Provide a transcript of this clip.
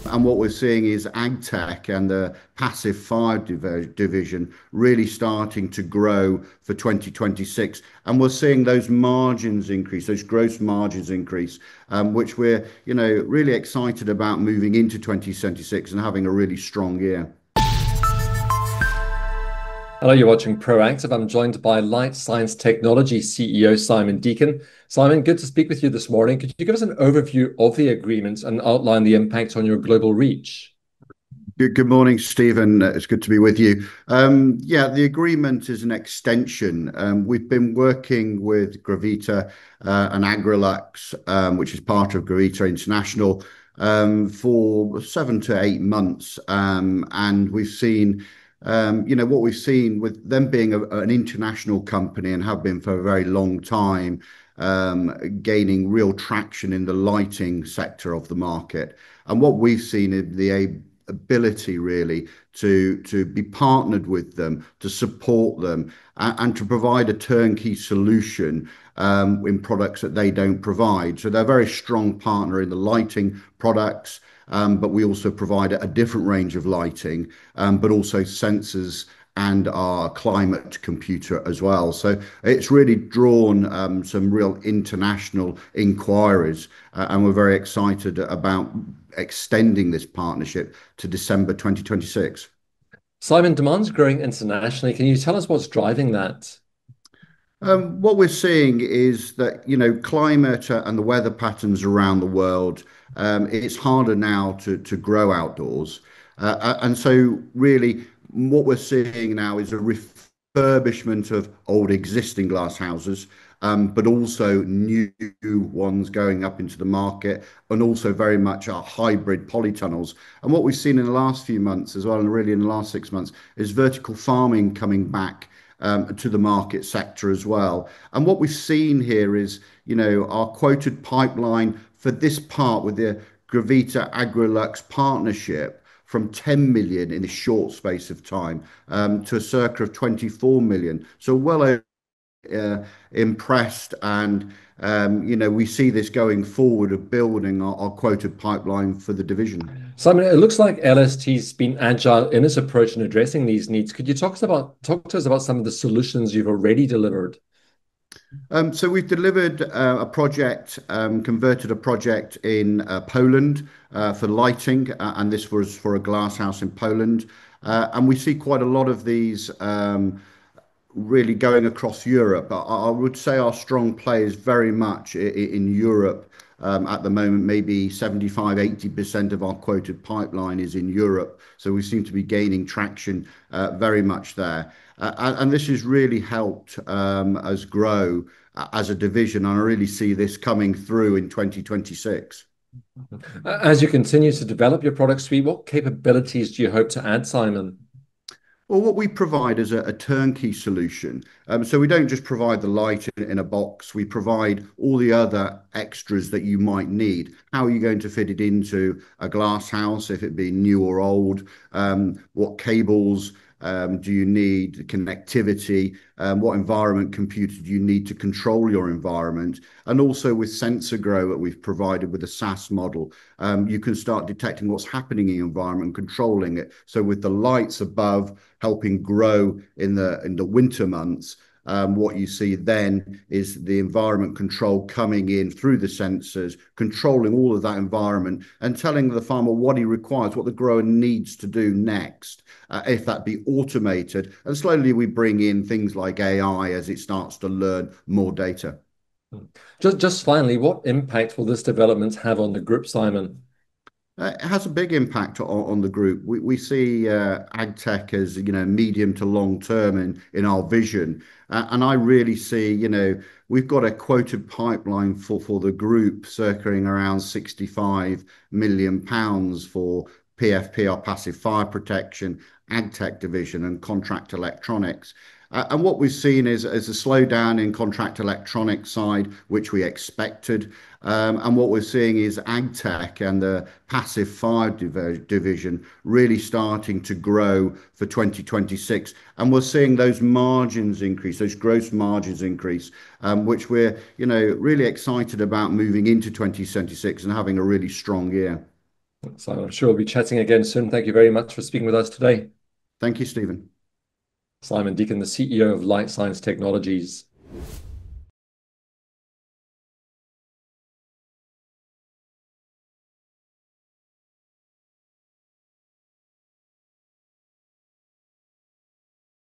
And what we're seeing is AgTech and the passive fire division really starting to grow for 2026. And we're seeing those margins increase, those gross margins increase, which we're, really excited about moving into 2026 and having a really strong year. Hello, you're watching Proactive. I'm joined by Light Science Technologies CEO Simon Deacon. Simon, good to speak with you this morning. Could you give us an overview of the agreement and outline the impact on your global reach? Good morning, Stephen. It's good to be with you. Yeah, the agreement is an extension. We've been working with Gavita and Agrolux, which is part of Gavita International, for 7 to 8 months. And we've seen, what we've seen with them being an international company and have been for a very long time, gaining real traction in the lighting sector of the market. And what we've seen is the ability really to be partnered with them, to support them, and to provide a turnkey solution in products that they don't provide. So they're a very strong partner in the lighting products, but we also provide a different range of lighting, but also sensors and our climate computer as well. So it's really drawn some real international inquiries, and we're very excited about extending this partnership to December 2026. Simon, demand's growing internationally. Can you tell us what's driving that? What we're seeing is that, climate and the weather patterns around the world, it's harder now to grow outdoors. And so really what we're seeing now is a refurbishment of old existing glass houses, but also new ones going up into the market, and also very much our hybrid polytunnels. And what we've seen in the last few months as well, and really in the last 6 months, is vertical farming coming back to the market sector as well. And what we've seen here is, our quoted pipeline for this part with the Gavita Agrolux partnership from 10 million in a short space of time to a circa of 24 million. So well impressed, and we see this going forward of building our quoted pipeline for the division. Simon, it looks like LST's been agile in its approach in addressing these needs. Could you talk to us about some of the solutions you've already delivered? So we've delivered a project, converted a project in Poland for lighting, and this was for a glass house in Poland. And we see quite a lot of these really going across Europe. I would say our strong play is very much in Europe at the moment. Maybe 75–80% of our quoted pipeline is in Europe. So we seem to be gaining traction very much there. And this has really helped us grow as a division. And I really see this coming through in 2026. As you continue to develop your product suite, what capabilities do you hope to add, Simon? Well, what we provide is a turnkey solution. So we don't just provide the light in a box. We provide all the other extras that you might need. How are you going to fit it into a glass house, if it be new or old? What cables do you need? Connectivity? What environment computer do you need to control your environment? And also with SensorGROW that we've provided with a SaaS model, you can start detecting what's happening in your environment and controlling it. So with the lights above helping grow in the winter months, what you see then is the environment control coming in through the sensors, controlling all of that environment and telling the farmer what he requires, what the grower needs to do next, if that be automated. And slowly we bring in things like AI as it starts to learn more data. Just finally, what impact will this development have on the group, Simon? It has a big impact on the group. We see AgTech as medium to long term in our vision, and I really see we've got a quoted pipeline for the group circling around 65 million pounds for PFP, our passive fire protection, AgTech division, and contract electronics. And what we've seen is a slowdown in contract electronics side, which we expected. And what we're seeing is AgTech and the passive fire division really starting to grow for 2026. And we're seeing those margins increase, those gross margins increase, which we're really excited about moving into 2026 and having a really strong year. So I'm sure we'll be chatting again soon. Thank you very much for speaking with us today. Thank you, Stephen. Simon Deacon, the CEO of Light Science Technologies.